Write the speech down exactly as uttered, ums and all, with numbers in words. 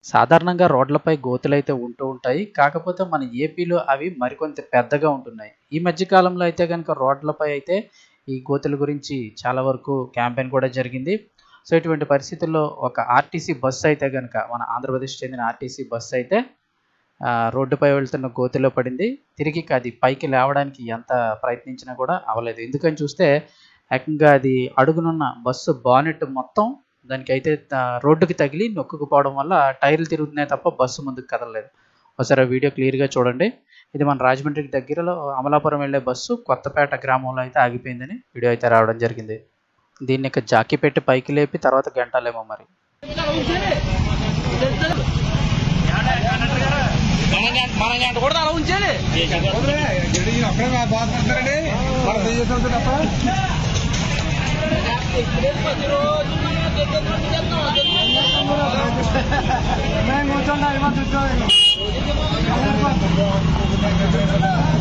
సాధారణంగా రోడ్లపై గోతులైతే ఉంటూ ఉంటాయి. కాకపోతే మన ఏపీలో అవి మరికొంత పెద్దగా ఉంటున్నాయి. ఈ మధ్య కాలంలో అయితే గనుక రోడ్లపై అయితే ఈ గోతుల గురించి చాలా వరకు క్యాంపెయిన్ కూడా జరిగింది. సో, ఇటువంటి పరిస్థితుల్లో ఒక ఆర్టీసీ బస్సు అయితే గనుక మన ఆంధ్రప్రదేశ్‌కి చెందిన ఆర్టీసీ బస్సు అయితే ఆహ్, రోడ్డుపై వెళ్తున్న గోతిలో పడింది. తిరిగి ఇక అది పైకి లేవడానికి ఎంత ప్రయత్నించినా కూడా అవ్వలేదు. ఎందుకని చూస్తే ఏకంగా అది అడుగునున్న బస్సు బానెట్ మొత్తం దానికైతే త రోడ్డుకి తగిలి నొక్కుకుపోవడం వల్ల టైర్‌లు తిరుగుతున్నాయి తప్ప బస్సు ముందుకు కదలలేదు. ఒకసారి ఆ వీడియో క్లియర్‌గా చూడండి. ఇది మన రాజమండ్రికి దగ్గరలో అమలాపురం వెళ్ళే బస్సు కొత్తపేట గ్రామంలో అయితే ఆగిపోయిందని వీడియో అయితే రావడం జరిగింది. దీన్ని ఇక జాకీ పెట్టి పైకి లేపి తర్వాత గెంటాలేమో మరి. మనం గంట కూడా అలా ఉంచాలి. అప్పుడే బాధపడతారండి మనం చేసేది తప్ప మేము కూర్చోండి.